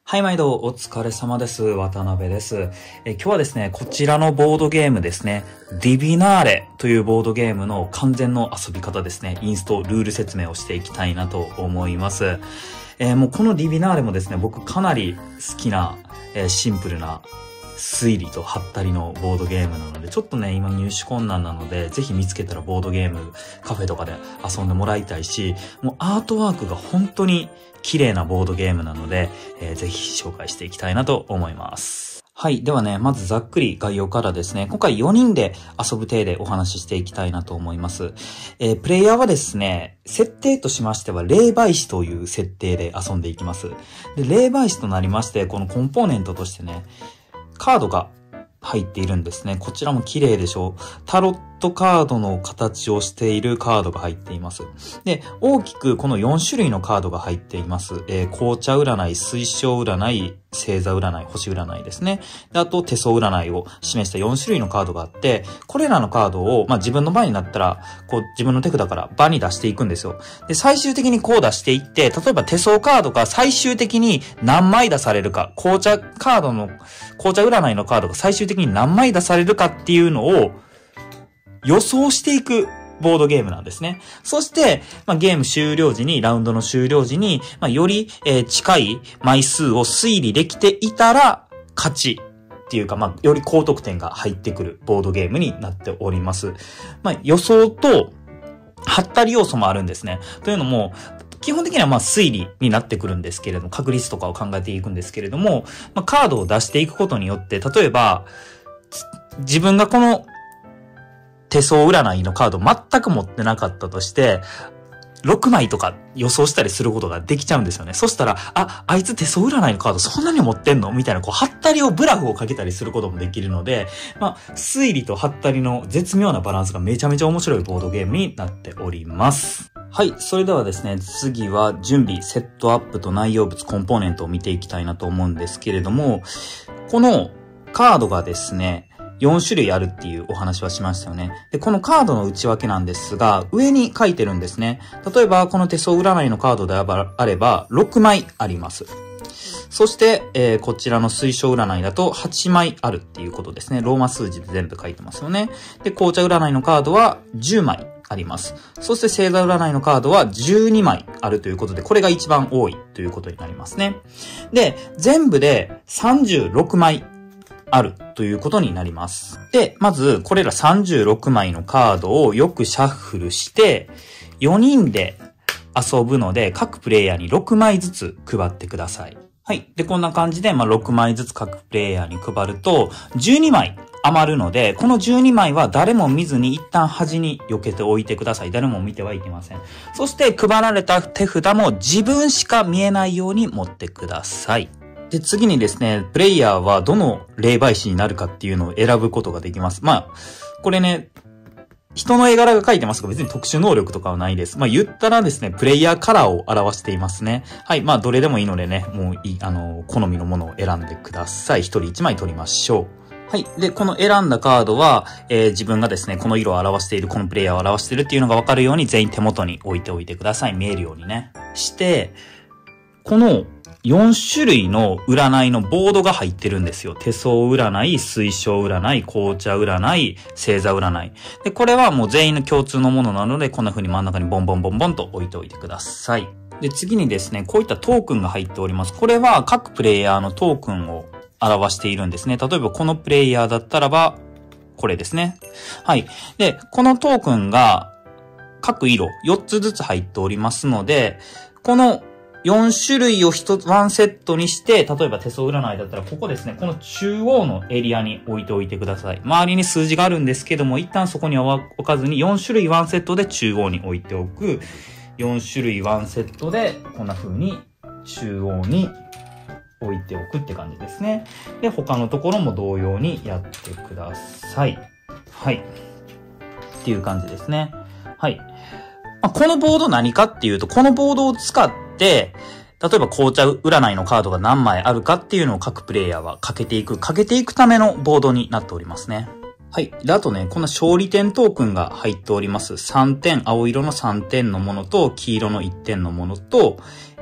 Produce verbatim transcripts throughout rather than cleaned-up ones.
はい、毎度お疲れ様です。渡辺です。え今日はですね、こちらのボードゲームですね、ディビナーレというボードゲームの完全の遊び方ですね、インスト、ルール説明をしていきたいなと思います。えー、もうこのディビナーレもですね、僕かなり好きな、えー、シンプルな推理とハったりのボードゲームなので、ちょっとね、今入手困難なので、ぜひ見つけたらボードゲームカフェとかで遊んでもらいたいし、もうアートワークが本当に綺麗なボードゲームなので、えー、ぜひ紹介していきたいなと思います。はい。ではね、まずざっくり概要からですね、今回よにんで遊ぶ体でお話ししていきたいなと思います。えー、プレイヤーはですね、設定としましては、霊媒師という設定で遊んでいきます。で、霊媒師となりまして、このコンポーネントとしてね、カードが入っているんですね。こちらも綺麗でしょう。タロットカードの形をしているカードが入っています。で、大きくこのよん種類のカードが入っています。えー、紅茶占い、水晶占い、星座占い、星占いですね。で、あと手相占いを示したよん種類のカードがあって、これらのカードを、まあ、自分の番になったら、こう自分の手札から場に出していくんですよ。で、最終的にこう出していって、例えば手相カードが最終的に何枚出されるか、紅茶カードの、紅茶占いのカードが最終的に何枚出されるかっていうのを予想していくボードゲームなんですね。そして、まあ、ゲーム終了時に、ラウンドの終了時に、まあ、より、えー、近い枚数を推理できていたら勝ちっていうか、まあ、より高得点が入ってくるボードゲームになっております。まあ、予想と、はったり要素もあるんですね。というのも、基本的にはまあ推理になってくるんですけれども、確率とかを考えていくんですけれども、まあ、カードを出していくことによって、例えば、自分がこの手相占いのカード全く持ってなかったとして、ろくまいとか予想したりすることができちゃうんですよね。そしたら、あ、あいつ手相占いのカードそんなに持ってんのみたいな、こう、はったりをブラフをかけたりすることもできるので、まあ、推理とはったりの絶妙なバランスがめちゃめちゃ面白いボードゲームになっております。はい。それではですね、次は準備、セットアップと内容物、コンポーネントを見ていきたいなと思うんですけれども、このカードがですね、よん種類あるっていうお話はしましたよね。で、このカードの内訳なんですが、上に書いてるんですね。例えば、この手相占いのカードであれば、ろくまいあります。そして、えー、こちらの水晶占いだとはちまいあるっていうことですね。ローマ数字で全部書いてますよね。で、紅茶占いのカードはじゅうまいあります。そして星座占いのカードはじゅうにまいあるということで、これが一番多いということになりますね。で、全部でさんじゅうろくまいあるということになります。で、まず、これらさんじゅうろくまいのカードをよくシャッフルして、よにんで遊ぶので、各プレイヤーにろくまいずつ配ってください。はい。で、こんな感じで、まあ、ろくまいずつ各プレイヤーに配ると、じゅうにまい余るので、このじゅうにまいは誰も見ずに一旦端に避けておいてください。誰も見てはいけません。そして、配られた手札も自分しか見えないように持ってください。で、次にですね、プレイヤーはどの霊媒師になるかっていうのを選ぶことができます。まあ、これね、人の絵柄が書いてますが別に特殊能力とかはないです。まあ言ったらですね、プレイヤーカラーを表していますね。はい。まあどれでもいいのでね、もういい、あの、好みのものを選んでください。一人一枚取りましょう。はい。で、この選んだカードは、えー、自分がですね、この色を表している、このプレイヤーを表しているっていうのがわかるように全員手元に置いておいてください。見えるようにね。して、このよん種類の占いのボードが入ってるんですよ。手相占い、水晶占い、紅茶占い、星座占い。で、これはもう全員の共通のものなので、こんな風に真ん中にボンボンボンボンと置いておいてください。で、次にですね、こういったトークンが入っております。これは各プレイヤーのトークンを表しているんですね。例えばこのプレイヤーだったらば、これですね。はい。で、このトークンが各色よっつずつ入っておりますので、このよん種類を一つ、ワンセットにして、例えば手相占いだったら、ここですね、この中央のエリアに置いておいてください。周りに数字があるんですけども、一旦そこには置かずに、よん種類ワンセットで中央に置いておく。よん種類ワンセットで、こんな風に中央に置いておくって感じですね。で、他のところも同様にやってください。はい。っていう感じですね。はい。まあ、このボード何かっていうと、このボードを使って、例えば紅茶占いのカードが何枚あるかっていうのを各プレイヤーはかけていく、かけていくためのボードになっておりますね。はい。で、あとね、この勝利点トークンが入っております。さんてん、青色のさんてんのものと、黄色のいってんのものと、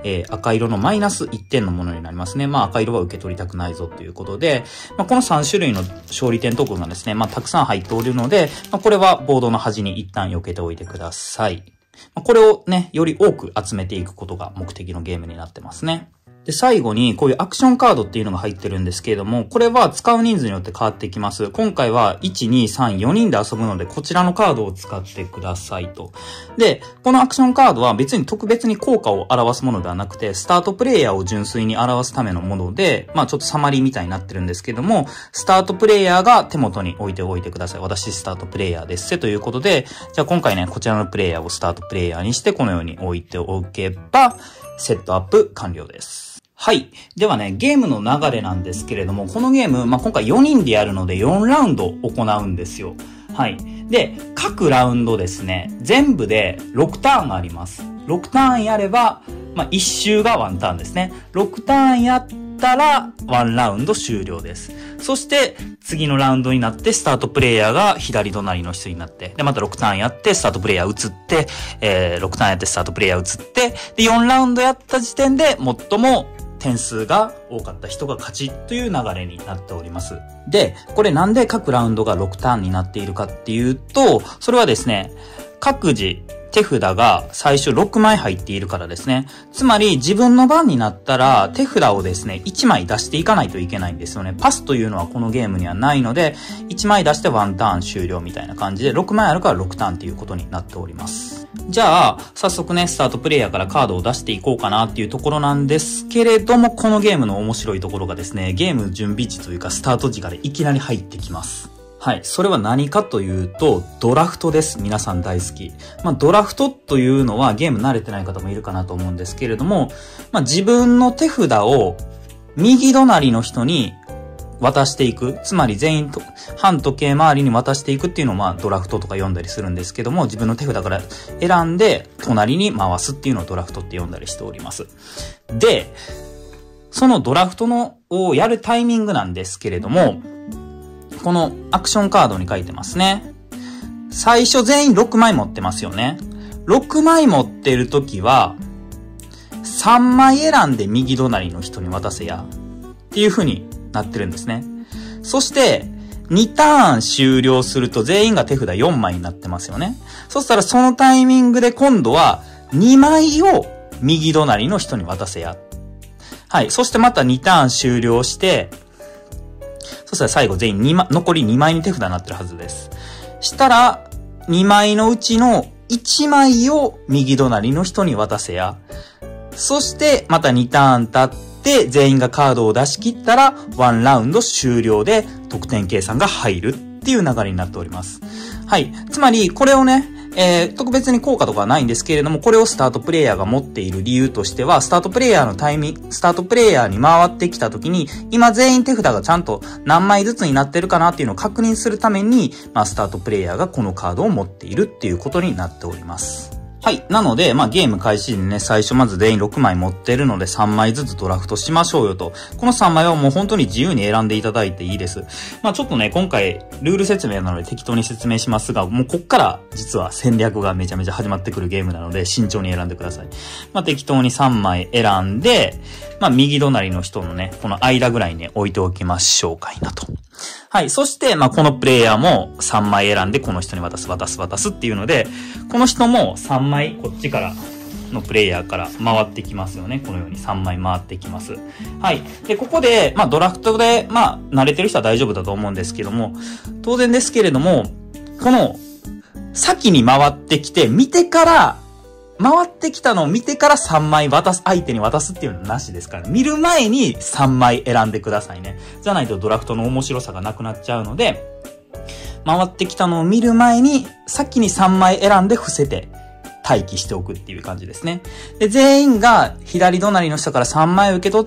えー、赤色のマイナスいってんのものになりますね。まあ赤色は受け取りたくないぞということで、まあこのさん種類の勝利点トークンがですね、まあたくさん入っておるので、まあこれはボードの端に一旦避けておいてください。まあ、これをね、より多く集めていくことが目的のゲームになってますね。で、最後に、こういうアクションカードっていうのが入ってるんですけれども、これは使う人数によって変わってきます。今回は、いち、に、さん、よにんで遊ぶので、こちらのカードを使ってくださいと。で、このアクションカードは別に特別に効果を表すものではなくて、スタートプレイヤーを純粋に表すためのもので、まあちょっとサマリーみたいになってるんですけども、スタートプレイヤーが手元に置いておいてください。私スタートプレイヤーですせということで、じゃあ今回ね、こちらのプレイヤーをスタートプレイヤーにして、このように置いておけば、セットアップ完了です。はい。ではね、ゲームの流れなんですけれども、このゲーム、まあ、今回よにんでやるのでよんラウンド行うんですよ。はい。で、各ラウンドですね、全部でろくターンあります。ろくターンやれば、まあ、いち周がワンターンですね。ろくターンやったらワンラウンド終了です。そして、次のラウンドになって、スタートプレイヤーが左隣の人になって、で、またろくターンやって、スタートプレイヤー移って、えー、ろくターンやって、スタートプレイヤー移って、で、よんラウンドやった時点で、最も点数が多かった人が勝ちという流れになっております。で、これなんで各ラウンドがろくターンになっているかっていうと、それはですね、各自手札が最初ろくまい入っているからですね。つまり自分の番になったら手札をですね、いちまい出していかないといけないんですよね。パスというのはこのゲームにはないので、いちまい出してワンターン終了みたいな感じで、ろくまいあるからろくターンということになっております。じゃあ、早速ね、スタートプレイヤーからカードを出していこうかなっていうところなんですけれども、このゲームの面白いところがですね、ゲーム準備時というかスタート時からいきなり入ってきます。はい。それは何かというと、ドラフトです。皆さん大好き。まあ、ドラフトというのはゲーム慣れてない方もいるかなと思うんですけれども、まあ、自分の手札を右隣の人に渡していく。つまり全員と、反時計回りに渡していくっていうのをまあ、ドラフトとか読んだりするんですけども、自分の手札から選んで隣に回すっていうのをドラフトって読んだりしております。で、そのドラフトのをやるタイミングなんですけれども、このアクションカードに書いてますね。最初全員ろくまい持ってますよね。ろくまい持ってるときは、さんまい選んで右隣の人に渡せや。っていう風になってるんですね。そして、にターン終了すると全員が手札よんまいになってますよね。そしたらそのタイミングで今度はにまいを右隣の人に渡せや。はい。そしてまたにターン終了して、そしたら最後全員にまい、残りにまいに手札になってるはずです。したら、にまいのうちのいちまいを右隣の人に渡せや。そして、またにターン経って全員がカードを出し切ったら、ワンラウンド終了で得点計算が入るっていう流れになっております。はい。つまり、これをね、えー、特別に効果とかはないんですけれども、これをスタートプレイヤーが持っている理由としては、スタートプレイヤーのタイミング、スタートプレイヤーに回ってきた時に、今全員手札がちゃんと何枚ずつになってるかなっていうのを確認するために、まあ、スタートプレイヤーがこのカードを持っているっていうことになっております。はい。なので、まあ、ゲーム開始にね、最初まず全員ろくまい持ってるのでさんまいずつドラフトしましょうよと。このさんまいはもう本当に自由に選んでいただいていいです。まあ、ちょっとね、今回、ルール説明なので適当に説明しますが、もうこっから実は戦略がめちゃめちゃ始まってくるゲームなので、慎重に選んでください。まあ、適当にさんまい選んで、まあ、右隣の人のね、この間ぐらいに置いておきましょうかいなと。はい。そして、まあ、このプレイヤーもさんまい選んで、この人に渡す、渡す、渡すっていうので、この人もさんまい、こっちからのプレイヤーから回ってきますよね。このようにさんまい回ってきます。はい。で、ここで、まあ、ドラフトで、まあ、慣れてる人は大丈夫だと思うんですけども、当然ですけれども、この、先に回ってきて、見てから、回ってきたのを見てからさんまい渡す、相手に渡すっていうのはなしですから、見る前にさんまい選んでくださいね。じゃないとドラフトの面白さがなくなっちゃうので、回ってきたのを見る前に、先にさんまい選んで伏せて、待機しておくっていう感じですね。で、全員が左隣の人からさんまい受け取って、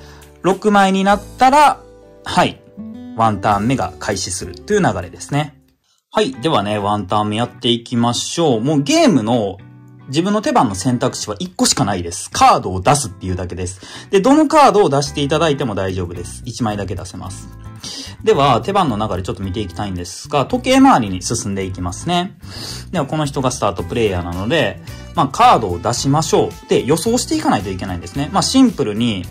ろくまいになったら、はい、ワンターン目が開始するという流れですね。はい、ではね、ワンターン目やっていきましょう。もうゲームの自分の手番の選択肢はいっこしかないです。カードを出すっていうだけです。で、どのカードを出していただいても大丈夫です。いちまいだけ出せます。 では、手番の流れちょっと見ていきたいんですが、時計回りに進んでいきますね。では、この人がスタートプレイヤーなので、まあ、カードを出しましょう。で、予想していかないといけないんですね。まあ、シンプルに、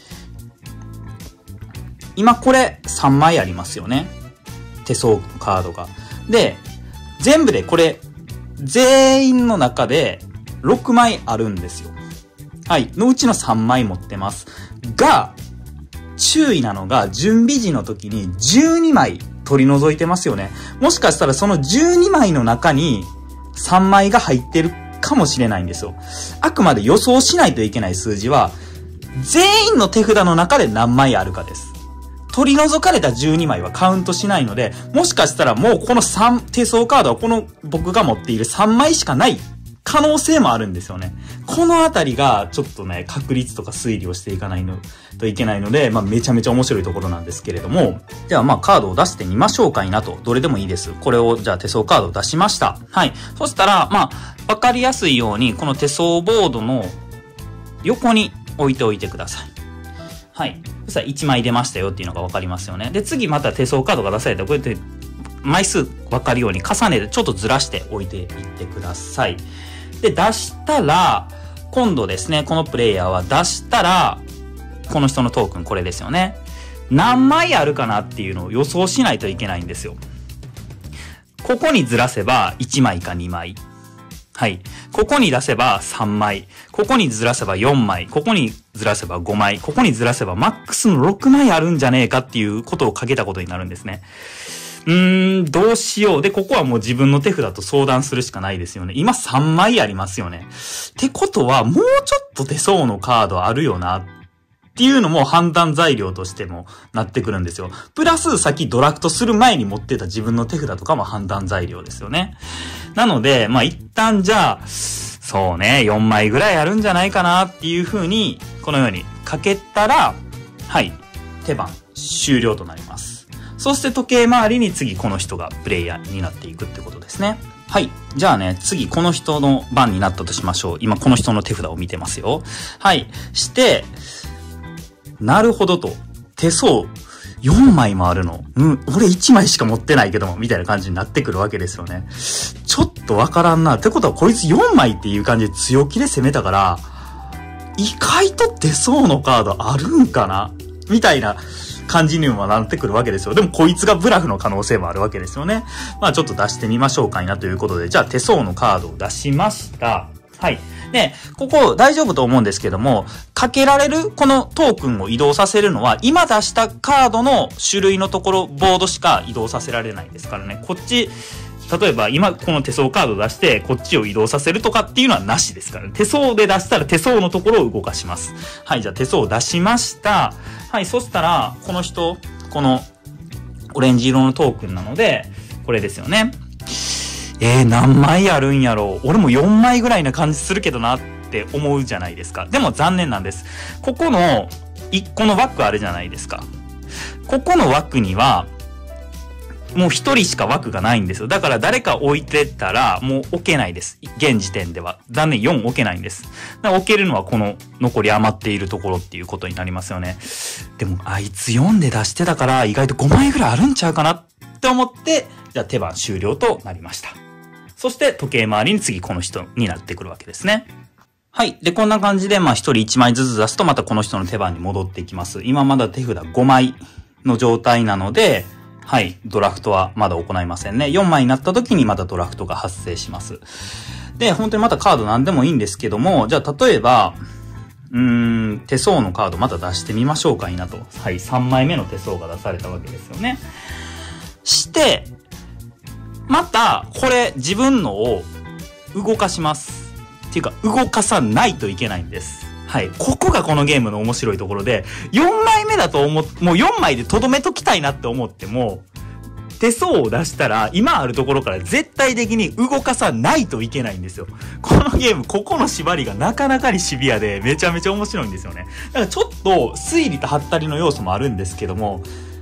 今これさんまいありますよね。手相カードが。で、全部でこれ、全員の中でろくまいあるんですよ。はい。のうちのさんまい持ってます。が、注意なのが、準備時の時にじゅうにまい取り除いてますよね。もしかしたらそのじゅうにまいの中にさんまいが入ってるかもしれないんですよ。あくまで予想しないといけない数字は、全員の手札の中で何枚あるかです。取り除かれたじゅうにまいはカウントしないので、もしかしたらもうこのさん、手相カードはこの僕が持っているさんまいしかない可能性もあるんですよね。このあたりがちょっとね、確率とか推理をしていかないのといけないので、まあめちゃめちゃ面白いところなんですけれども、ではまあカードを出してみましょうかいなと。どれでもいいです。これをじゃあ手相カードを出しました。はい。そしたら、まあ、わかりやすいように、この手相ボードの横に置いておいてください。はい。そしたらいちまい出ましたよっていうのがわかりますよね。で、次また手相カードが出されたら、こうやって枚数わかるように重ねてちょっとずらして置いていってください。で、出したら、今度ですね、このプレイヤーは出したら、この人のトークンこれですよね。何枚あるかなっていうのを予想しないといけないんですよ。ここにずらせばいちまいかにまい。はい。ここに出せばさんまい。ここにずらせばよんまい。ここにずらせばごまい。ここにずらせばマックスのろくまいあるんじゃねえかっていうことをかけたことになるんですね。うーん、どうしよう。で、ここはもう自分の手札と相談するしかないですよね。今さんまいありますよね。ってことは、もうちょっと手相のカードあるよな。っていうのも判断材料としてもなってくるんですよ。プラス先ドラフトする前に持ってた自分の手札とかも判断材料ですよね。なので、まあ一旦じゃあ、そうね、よんまいぐらいあるんじゃないかなっていう風に、このようにかけたら、はい、手番終了となります。そして時計回りに次この人がプレイヤーになっていくってことですね。はい。じゃあね、次この人の番になったとしましょう。今この人の手札を見てますよ。はい。して、なるほどと。手相よんまいもあるの。うん、俺いちまいしか持ってないけども、みたいな感じになってくるわけですよね。ちょっとわからんな。ってことはこいつよんまいっていう感じで強気で攻めたから、意外と手相のカードあるんかなみたいな感じにもなってくるわけですよ。でもこいつがブラフの可能性もあるわけですよね。まあちょっと出してみましょうかいなということで、じゃあ手相のカードを出しました。はい。で、ここ大丈夫と思うんですけども、かけられるこのトークンを移動させるのは、今出したカードの種類のところ、ボードしか移動させられないですからね。こっち、例えば今この手相カードを出して、こっちを移動させるとかっていうのはなしですからね。手相で出したら手相のところを動かします。はい、じゃあ手相を出しました。はい、そしたら、この人、このオレンジ色のトークンなので、これですよね。えー、何枚あるんやろう。俺もよんまいぐらいな感じするけどなって思うじゃないですか。でも残念なんです。ここのいっこの枠あるじゃないですか。ここの枠には、もうひとりしか枠がないんですよ。だから誰か置いてたらもう置けないです。現時点では。残念、よん置けないんです。だから置けるのはこの残り余っているところっていうことになりますよね。でもあいつよんで出してたから意外とごまいぐらいあるんちゃうかなって思って、じゃあ手番終了となりました。そして時計回りに次この人になってくるわけですね。はい。で、こんな感じで、まあ一人いちまいずつ出すとまたこの人の手番に戻っていきます。今まだ手札ごまいの状態なので、はい。ドラフトはまだ行いませんね。よんまいになった時にまたドラフトが発生します。で、本当にまたカードなんでもいいんですけども、じゃあ例えば、うーん、手相のカードまた出してみましょうかいなと。はい。さんまいめの手相が出されたわけですよね。して、また、これ自分のを動かします。っていうか、動かさないといけないんです。はい。ここがこのゲームの面白いところで、よんまいめだと思っ、もうよんまいで留めときたいなって思っても、手相を出したら、今あるところから絶対的に動かさないといけないんですよ。このゲーム、ここの縛りがなかなかにシビアで、めちゃめちゃ面白いんですよね。だからちょっと、推理とハッタリの要素もあるんですけども、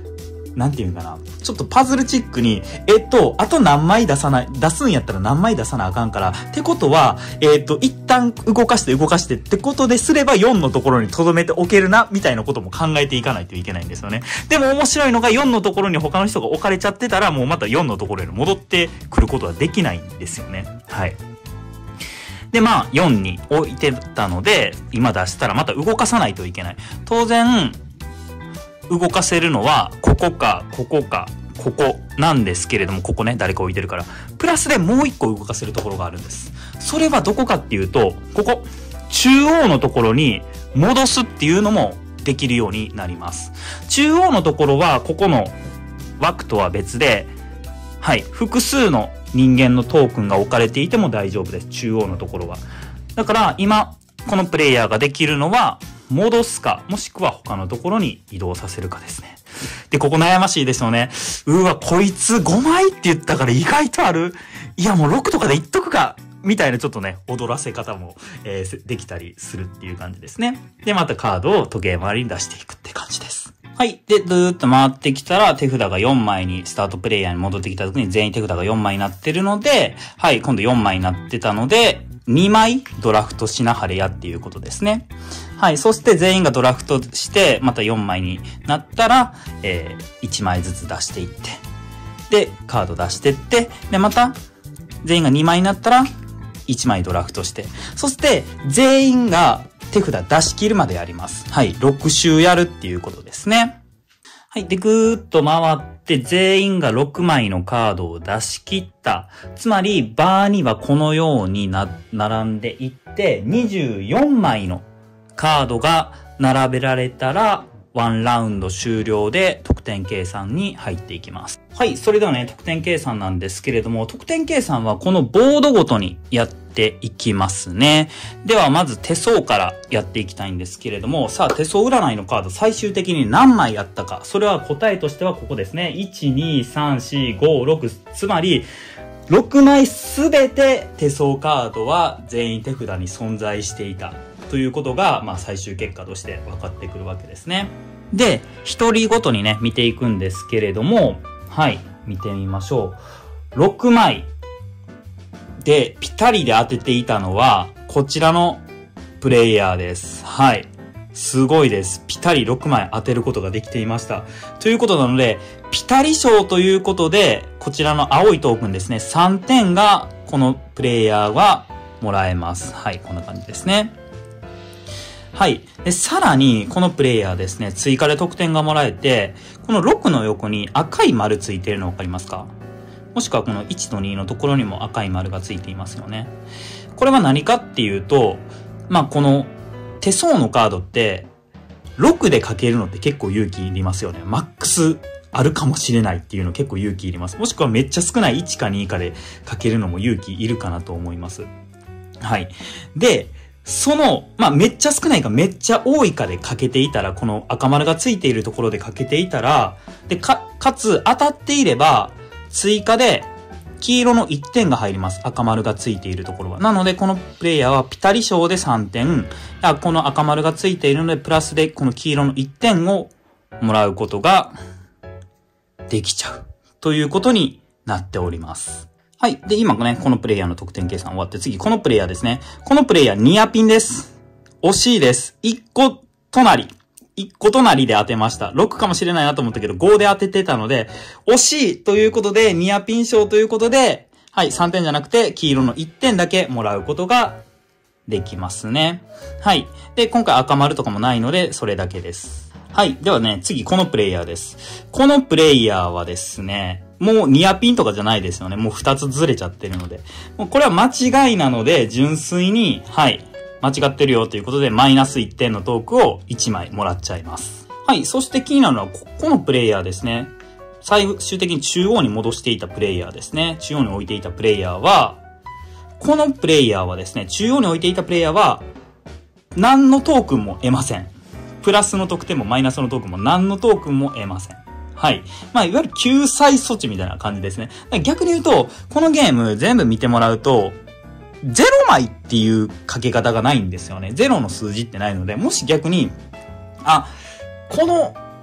なんていうかな。ちょっとパズルチックに、えっと、あと何枚出さない、出すんやったら何枚出さなあかんから、ってことは、えっと、一旦動かして動かしてってことですればよんのところに留めておけるな、みたいなことも考えていかないといけないんですよね。でも面白いのがよんのところに他の人が置かれちゃってたら、もうまたよんのところに戻ってくることはできないんですよね。はい。で、まあ、よんに置いてたので、今出したらまた動かさないといけない。当然、動かせるのは、ここか、ここか、ここなんですけれども、ここね、誰か置いてるから。プラスでもう一個動かせるところがあるんです。それはどこかっていうと、ここ、中央のところに戻すっていうのもできるようになります。中央のところは、ここの枠とは別で、はい、複数の人間のトークンが置かれていても大丈夫です。中央のところは。だから、今、このプレイヤーができるのは、戻すか、もしくは他のところに移動させるかですね。で、ここ悩ましいですよね。うわ、こいつごまいって言ったから意外とある。いや、もうろくとかでいっとくか。みたいなちょっとね、踊らせ方も、えー、できたりするっていう感じですね。で、またカードを時計回りに出していくって感じです。はい。で、ずーっと回ってきたら手札がよんまいに、スタートプレイヤーに戻ってきた時に全員手札がよんまいになってるので、はい、今度よんまいになってたので、にまいドラフトしなはれやっていうことですね。はい。そして全員がドラフトして、またよんまいになったら、えー、いちまいずつ出していって、で、カード出してって、で、また、全員がにまいになったら、いちまいドラフトして、そして、全員が手札出し切るまでやります。はい。ろく周やるっていうことですね。はい。で、ぐーっと回って、全員がろくまいのカードを出し切った。つまり、バーにはこのようにな、並んでいって、にじゅうよんまいのカードが並べられたら、ワンラウンド終了で得点計算に入っていきます。はい。それではね、得点計算なんですけれども、得点計算はこのボードごとにやっていきますね。では、まず手相からやっていきたいんですけれども、さあ、手相占いのカード最終的に何枚あったか。それは答えとしてはここですね。いち、に、さん、よん、ご、ろく。つまり、ろくまいすべて手相カードは全員手札に存在していた。ということが、まあ最終結果として分かってくるわけですね。で、一人ごとにね、見ていくんですけれども、はい、見てみましょう。ろくまいでピタリで当てていたのは、こちらのプレイヤーです。はい。すごいです。ピタリろくまい当てることができていました。ということなので、ピタリ賞ということで、こちらの青いトークンですね、さんてんがこのプレイヤーはもらえます。はい、こんな感じですね。はい。で、さらに、このプレイヤーですね、追加で得点がもらえて、このろくの横に赤い丸ついているのわかりますか？もしくはこのいちとにのところにも赤い丸がついていますよね。これは何かっていうと、まあ、この手相のカードって、ろくで書けるのって結構勇気いりますよね。マックスあるかもしれないっていうの結構勇気いります。もしくはめっちゃ少ないいちかにかで書けるのも勇気いるかなと思います。はい。で、その、まあ、めっちゃ少ないかめっちゃ多いかでかけていたら、この赤丸がついているところでかけていたら、で、か、かつ当たっていれば、追加で黄色のいってんが入ります。赤丸がついているところは。なので、このプレイヤーはピタリ賞でさんてん、この赤丸がついているので、プラスでこの黄色のいってんをもらうことができちゃう。ということになっております。はい。で、今ね、このプレイヤーの得点計算終わって、次、このプレイヤーですね。このプレイヤー、ニアピンです。惜しいです。いっこ隣。いっこ隣で当てました。ろくかもしれないなと思ったけど、ごで当ててたので、惜しいということで、ニアピン賞ということで、はい、さんてんじゃなくて、黄色のいってんだけもらうことができますね。はい。で、今回赤丸とかもないので、それだけです。はい。ではね、次、このプレイヤーです。このプレイヤーはですね、もうニアピンとかじゃないですよね。もうふたつずれちゃってるので。もうこれは間違いなので、純粋に、はい、間違ってるよということで、マイナスいってんのトークをいちまいもらっちゃいます。はい、そして気になるのは、ここのプレイヤーですね。最終的に中央に戻していたプレイヤーですね。中央に置いていたプレイヤーは、このプレイヤーはですね、中央に置いていたプレイヤーは、何のトークンも得ません。プラスの得点もマイナスのトークンも何のトークンも得ません。はい。まあ、いわゆる救済措置みたいな感じですね。逆に言うと、このゲーム全部見てもらうと、ゼロ枚っていうかけ方がないんですよね。ゼロの数字ってないので、もし逆に、あ、この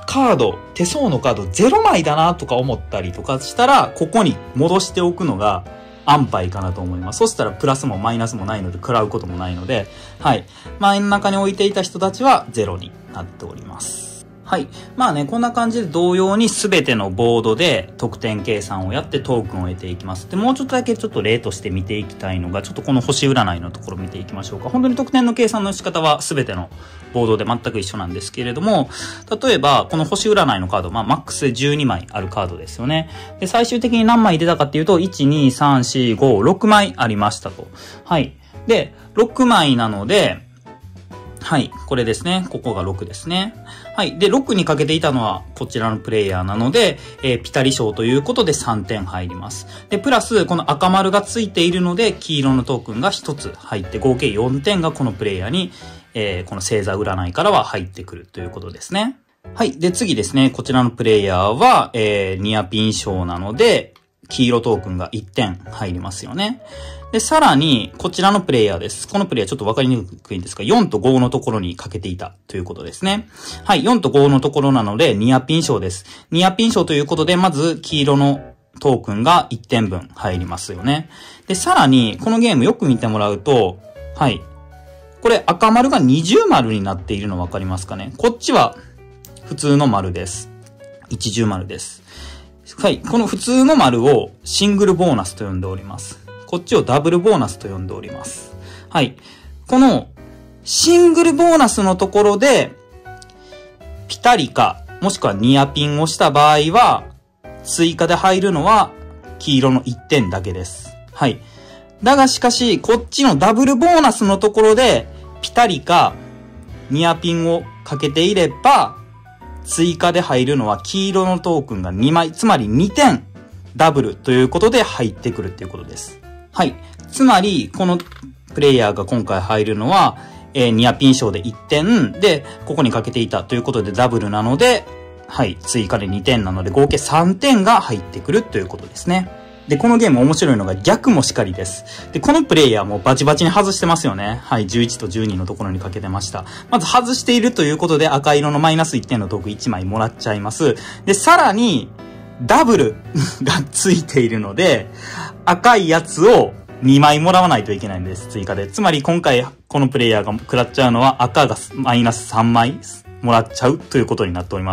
カード、手相のカードゼロまいだなとか思ったりとかしたら、ここに戻しておくのが安牌かなと思います。そしたらプラスもマイナスもないので、食らうこともないので、はい。真ん中に置いていた人たちはゼロになっております。はい。まあね、こんな感じで同様に全てのボードで得点計算をやってトークンを得ていきます。で、もうちょっとだけちょっと例として見ていきたいのが、ちょっとこの星占いのところ見ていきましょうか。本当に得点の計算の仕方は全てのボードで全く一緒なんですけれども、例えば、この星占いのカード、まあ、マックスでじゅうにまいあるカードですよね。で、最終的に何枚出たかっていうと、いち、に、さん、よん、ご、ろくまいありましたと。はい。で、ろくまいなので、はい。これですね。ここがろくですね。はい。で、ろくにかけていたのはこちらのプレイヤーなので、えー、ピタリ賞ということでさんてん入ります。で、プラス、この赤丸がついているので、黄色のトークンがひとつ入って、合計よんてんがこのプレイヤーに、えー、この星座占いからは入ってくるということですね。はい。で、次ですね。こちらのプレイヤーは、えー、ニアピン賞なので、黄色トークンがいってん入りますよね。で、さらに、こちらのプレイヤーです。このプレイヤーちょっとわかりにくいんですが、よんとごのところにかけていたということですね。はい、よんとごのところなので、ニアピン賞です。ニアピン賞ということで、まず、黄色のトークンがいってんぶん入りますよね。で、さらに、このゲームよく見てもらうと、はい。これ赤丸が二重丸になっているのわかりますかね。こっちは、普通の丸です。一重丸です。はい。この普通の丸をシングルボーナスと呼んでおります。こっちをダブルボーナスと呼んでおります。はい。このシングルボーナスのところでピタリかもしくはニアピンをした場合は追加で入るのは黄色のいってんだけです。はい。だがしかしこっちのダブルボーナスのところでピタリかニアピンをかけていれば追加で入るのは黄色のトークンがにまい、つまりにてんダブルということで入ってくるっていうことです。はい。つまり、このプレイヤーが今回入るのは、えー、ニアピン賞でいってんで、ここにかけていたということでダブルなので、はい。追加でにてんなので合計さんてんが入ってくるということですね。で、このゲーム面白いのが逆もしかりです。で、このプレイヤーもバチバチに外してますよね。はい。じゅういちとじゅうにのところにかけてました。まず外しているということで赤色のマイナスいってんのトークいちまいもらっちゃいます。で、さらに、ダブルがついているので、赤いやつをにまいもらわないといけないんです。追加で。つまり今回このプレイヤーが食らっちゃうのは赤がマイナスさんまいもらっちゃうということになっております。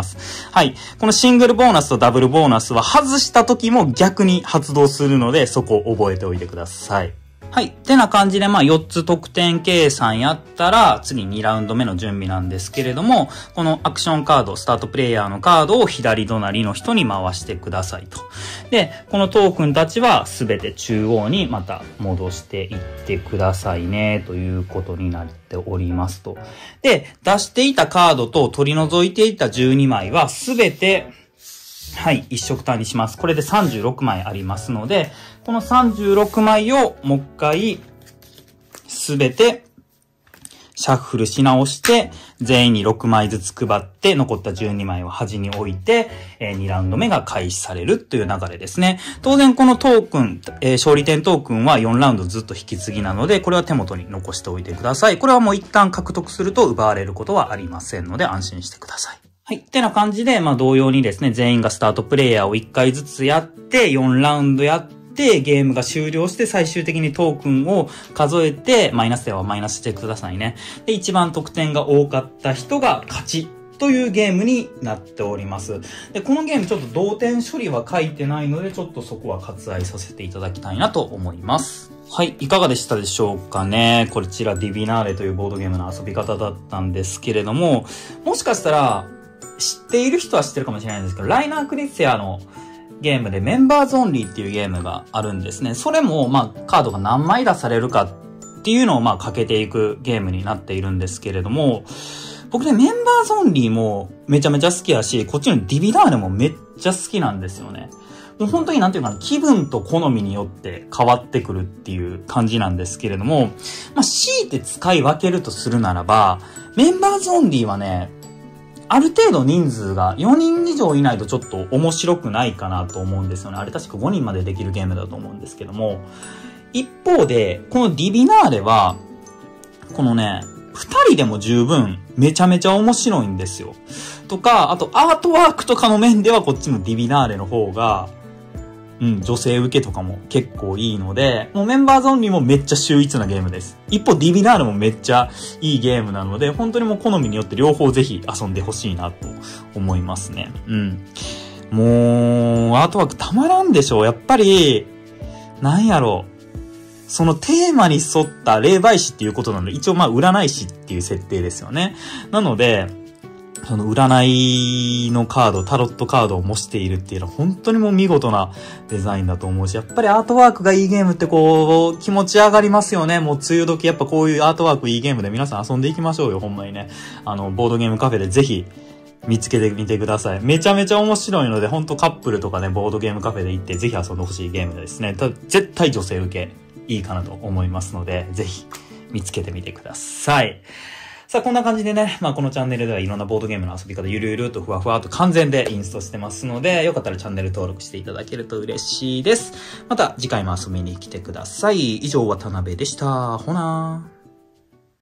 はい。このシングルボーナスとダブルボーナスは外した時も逆に発動するので、そこを覚えておいてください。はい。ってな感じで、まあよっつ得点計算やったら、次にラウンド目の準備なんですけれども、このアクションカード、スタートプレイヤーのカードを左隣の人に回してくださいと。で、このトークンたちはすべて中央にまた戻していってくださいね、ということになっておりますと。で、出していたカードと取り除いていたじゅうにまいはすべて、はい、一色単にします。これでさんじゅうろくまいありますので、このさんじゅうろくまいをもう一回、すべて、シャッフルし直して、全員にろくまいずつ配って、残ったじゅうにまいを端に置いて、えー、にラウンド目が開始されるという流れですね。当然このトークン、えー、勝利点トークンはよんラウンドずっと引き継ぎなので、これは手元に残しておいてください。これはもう一旦獲得すると奪われることはありませんので、安心してください。はい。ってな感じで、まあ同様にですね、全員がスタートプレイヤーをいっかいずつやって、よんラウンドやって、ゲームが終了して最終的にトークンを数えて、マイナス点はマイナスしてくださいね。で、一番得点が多かった人が勝ちというゲームになっております。で、このゲームちょっと同点処理は書いてないので、ちょっとそこは割愛させていただきたいなと思います。はい。いかがでしたでしょうかね。こちらディビナーレというボードゲームの遊び方だったんですけれども、もしかしたら、知っている人は知ってるかもしれないんですけど、ライナー・クリッツェアのゲームでメンバーズオンリーっていうゲームがあるんですね。それも、まあ、カードが何枚出されるかっていうのを、まあ、かけていくゲームになっているんですけれども、僕ね、メンバーズオンリーもめちゃめちゃ好きやし、こっちのディビナーレもめっちゃ好きなんですよね。もう本当になんていうかな、気分と好みによって変わってくるっていう感じなんですけれども、まあ、強いて使い分けるとするならば、メンバーズオンリーはね、ある程度人数がよにん以上いないとちょっと面白くないかなと思うんですよね。あれ確かごにんまでできるゲームだと思うんですけども。一方で、このディビナーレは、このね、 二人でも十分めちゃめちゃ面白いんですよ。とか、あとアートワークとかの面ではこっちのディビナーレの方が、うん、女性受けとかも結構いいので、もうメンバーズオンリーもめっちゃ秀逸なゲームです。一方ディビナーレもめっちゃいいゲームなので、本当にもう好みによって両方ぜひ遊んでほしいなと思いますね。うん。もう、アートワークたまらんでしょう。やっぱり、なんやろう。そのテーマに沿った霊媒師っていうことなので、一応まあ占い師っていう設定ですよね。なので、その占いのカード、タロットカードを模しているっていうのは本当にもう見事なデザインだと思うし、やっぱりアートワークがいいゲームってこう、気持ち上がりますよね。もう梅雨時やっぱこういうアートワークいいゲームで皆さん遊んでいきましょうよ、ほんまにね。あの、ボードゲームカフェでぜひ見つけてみてください。めちゃめちゃ面白いので、ほんとカップルとかね、ボードゲームカフェで行ってぜひ遊んでほしいゲームですね。ただ絶対女性受けいいかなと思いますので、ぜひ見つけてみてください。さあ、こんな感じでね、まあこのチャンネルではいろんなボードゲームの遊び方ゆるゆるとふわふわと完全でインストしてますので、よかったらチャンネル登録していただけると嬉しいです。また次回も遊びに来てください。以上、渡辺でした。ほなー。